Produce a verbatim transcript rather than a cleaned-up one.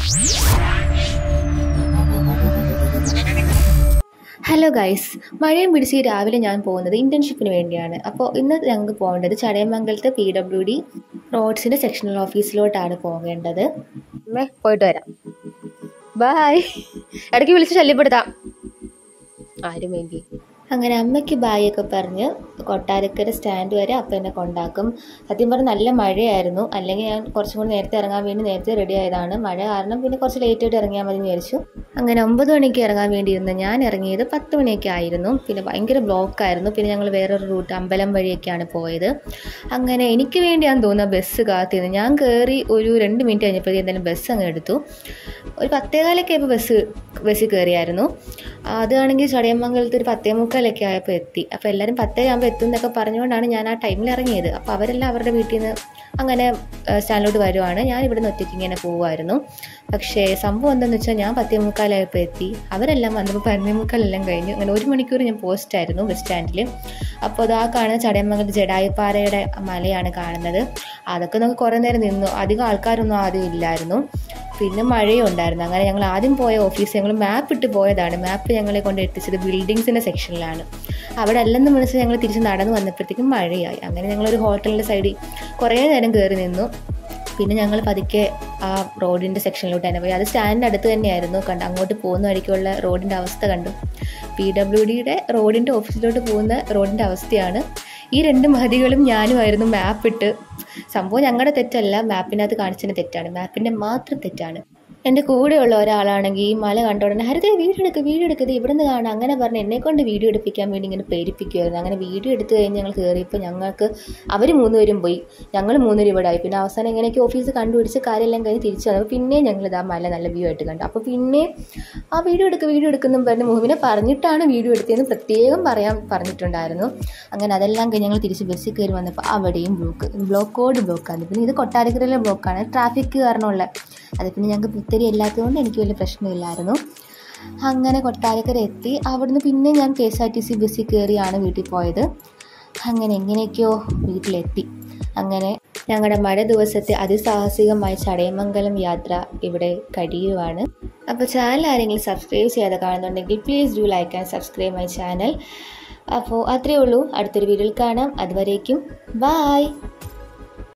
Hello guys, മഴയും പിടിച്ച് രാവിലെ ഞാൻ പോകുന്നത് ഇൻറ്റേൺഷിപ്പിന് വേണ്ടിയാണ്. അപ്പോൾ ഇന്ന് ഞങ്ങൾക്ക് പോകേണ്ടത് ചടയമംഗലത്തെ പി ഡബ്ല്യു ഡി റോഡ്സിൻ്റെ സെക്ഷണൽ ഓഫീസിലോട്ടാണ് പോകേണ്ടത്. അമ്മേ പോയിട്ട് വരാം, ബായ്. ഇടയ്ക്ക് വിളിച്ച് ശല്യപ്പെടുത്താം, ആരും വേണ്ടി. അങ്ങനെ അമ്മയ്ക്ക് ബായ് ഒക്കെ പറഞ്ഞ് കൊട്ടാരക്കര സ്റ്റാൻഡ് വരെ അപ്പം എന്നെ കൊണ്ടാക്കും. സത്യം പറഞ്ഞാൽ നല്ല മഴയായിരുന്നു, അല്ലെങ്കിൽ ഞാൻ കുറച്ചും കൂടി നേരത്തെ ഇറങ്ങാൻ വേണ്ടി നേരത്തെ റെഡി ആയതാണ്. മഴ കാരണം പിന്നെ കുറച്ച് ലേറ്റായിട്ട് ഇറങ്ങിയാൽ മതി എന്ന് വിചാരിച്ചു. അങ്ങനെ ഒമ്പത് മണിക്ക് ഇറങ്ങാൻ വേണ്ടിയിരുന്ന ഞാൻ ഇറങ്ങിയത് പത്ത് മണിയൊക്കെ ആയിരുന്നു. പിന്നെ ഭയങ്കര ബ്ലോക്കായിരുന്നു. പിന്നെ ഞങ്ങൾ വേറൊരു റൂട്ട് അമ്പലം വഴിയൊക്കെയാണ് പോയത്. അങ്ങനെ എനിക്ക് വേണ്ടിയാണെന്ന് തോന്നുന്ന ബസ് കാത്തിരുന്നു. ഞാൻ കയറി ഒരു രണ്ട് മിനിറ്റ് കഴിഞ്ഞപ്പോഴത്തേക്കും എന്തായാലും ബസ് അങ്ങ് എടുത്തു. ഒരു പത്തേകാലൊക്കെ ആയപ്പോൾ ബസ് ബസ്സിൽ കയറിയായിരുന്നു. അതാണെങ്കിൽ ചടയമംഗലത്ത് ഒരു പത്തേ മുക്കാലൊക്കെ ആയപ്പോൾ എത്തി. അപ്പോൾ എല്ലാവരും പത്തേ ആകുമ്പോൾ എത്തും എന്നൊക്കെ പറഞ്ഞുകൊണ്ടാണ് ഞാൻ ആ ടൈമിൽ ഇറങ്ങിയത്. അപ്പോൾ അവരെല്ലാം അവരുടെ വീട്ടിൽ നിന്ന് അങ്ങനെ സ്റ്റാൻഡിലോട്ട് വരുവാണ്. ഞാൻ ഇവിടെ നിന്ന് ഒറ്റയ്ക്ക് ഇങ്ങനെ പോകുമായിരുന്നു. പക്ഷേ സംഭവം എന്താണെന്ന് വെച്ചാൽ ഞാൻ പത്തേ മുക്കാലായപ്പോൾ എത്തി, അവരെല്ലാം വന്നപ്പോൾ പതിനേ മുക്കാലെല്ലാം കഴിഞ്ഞു. അങ്ങനെ ഒരു മണിക്കൂർ ഞാൻ പോസ്റ്റായിരുന്നു ബസ് സ്റ്റാൻഡിൽ. അപ്പോൾ അത് ആ കാണുന്ന ചടയമംഗലത്ത് ജഡായുപ്പാറയുടെ മലയാണ് കാണുന്നത്. അതൊക്കെ നമുക്ക് കുറേ നേരം നിന്നു. അധികം ആൾക്കാരൊന്നും ആദ്യം ഇല്ലായിരുന്നു. പിന്നെ മഴയും ഉണ്ടായിരുന്നു. അങ്ങനെ ഞങ്ങൾ ആദ്യം പോയ ഓഫീസ് ഞങ്ങൾ മാപ്പ് ഇട്ട് പോയതാണ്. മാപ്പ് ഞങ്ങളെ കൊണ്ട് എത്തിച്ചത് ബിൽഡിങ്സിൻ്റെ സെക്ഷനിലാണ്. അവിടെ അല്ലെന്ന് മനസ്സിൽ ഞങ്ങൾ തിരിച്ച് നടന്നു വന്നപ്പോഴത്തേക്കും മഴയായി. അങ്ങനെ ഞങ്ങളൊരു ഹോട്ടലിൻ്റെ സൈഡിൽ കുറേ നേരം കയറി നിന്നു. പിന്നെ ഞങ്ങൾ പതുക്കെ ആ റോഡിൻ്റെ സെക്ഷനിലോട്ട് തന്നെ പോയി. അത് സ്റ്റാൻഡിൻ്റെ അടുത്ത് തന്നെയായിരുന്നു. കണ്ട് അങ്ങോട്ട് പോകുന്ന വഴിക്കുള്ള റോഡിൻ്റെ അവസ്ഥ കണ്ടു. പി ഡബ്ല്യു ഡിയുടെ റോഡിൻ്റെ ഓഫീസിലോട്ട് പോകുന്ന റോഡിൻ്റെ അവസ്ഥയാണ്. ഈ രണ്ട് മതികളും ഞാനുമായിരുന്നു മാപ്പിട്ട്. സംഭവം ഞങ്ങളുടെ തെറ്റല്ല, മാപ്പിനകത്ത് കാണിച്ചതിന് തെറ്റാണ്, മാപ്പിൻ്റെ മാത്രം തെറ്റാണ്. എൻ്റെ കൂടെയുള്ള ഒരാളാണെങ്കിൽ ഈ മല കണ്ട ഉടനെ ഹരിതേ വീഡിയോ എടുക്കുക വീഡിയോ എടുക്കുക ഇവിടെ നിന്ന് കാണാം അങ്ങനെ പറഞ്ഞ് എന്നെക്കൊണ്ട് വീഡിയോ എടുപ്പിക്കാൻ വേണ്ടി ഇങ്ങനെ പേരിപ്പിക്കുമായിരുന്നു. അങ്ങനെ വീഡിയോ എടുത്ത് കഴിഞ്ഞ് ഞങ്ങൾ കയറിയപ്പോൾ ഞങ്ങൾക്ക് അവർ മൂന്നുപേരും പോയി, ഞങ്ങൾ മൂന്നുപേരും ഇവിടെ ആയി. പിന്നെ അവസാനം എങ്ങനെയൊക്കെ ഓഫീസ് കണ്ടുപിടിച്ച് കാര്യമെല്ലാം കഴിഞ്ഞ് തിരിച്ചു വന്നപ്പോൾ പിന്നെ ഞങ്ങളിത് ആ മല നല്ല വ്യൂ ആയിട്ട് കണ്ടു. അപ്പോൾ പിന്നെ ആ വീഡിയോ എടുക്കുക വീഡിയോ എടുക്കുന്നു പറഞ്ഞ് മുഹമ്മിനെ പറഞ്ഞിട്ടാണ് വീഡിയോ എടുത്തതെന്ന് പ്രത്യേകം പറയാൻ പറഞ്ഞിട്ടുണ്ടായിരുന്നു. അങ്ങനെ അതെല്ലാം കഴിഞ്ഞ് ഞങ്ങൾ തിരിച്ച് ബസ്സിൽ കയറി വന്നപ്പോൾ അവിടെയും ബ്ലോക്ക് ബ്ലോക്കോട് ബ്ലോക്കാണ്. പിന്നെ ഇത് കൊട്ടാരക്കരയിലെ ബ്ലോക്കാണ്, ട്രാഫിക് കാരണമുള്ള. അത് പിന്നെ ഞങ്ങൾക്ക് പുത്തരി ഇല്ലാത്തതുകൊണ്ട് എനിക്ക് വലിയ പ്രശ്നമില്ലായിരുന്നു. അങ്ങനെ കൊട്ടാരക്കര എത്തി. അവിടുന്ന് പിന്നെ ഞാൻ K S R T C ബസ്സിൽ കയറിയാണ് വീട്ടിൽ പോയത്. അങ്ങനെ എങ്ങനെയൊക്കെയോ വീട്ടിലെത്തി. അങ്ങനെ ഞങ്ങളുടെ മഴ ദിവസത്തെ അതിസാഹസികമായ ചടയമംഗലം യാത്ര ഇവിടെ കഴിയുവാണ്. അപ്പോൾ ചാനൽ ആരെങ്കിലും സബ്സ്ക്രൈബ് ചെയ്യാതെ കാണുന്നുണ്ടെങ്കിൽ please do like and subscribe my channel. അപ്പോൾ അത്രയേ ഉള്ളൂ, അടുത്തൊരു വീഡിയോയിൽ കാണാം. അതുവരേക്കും ബായ്.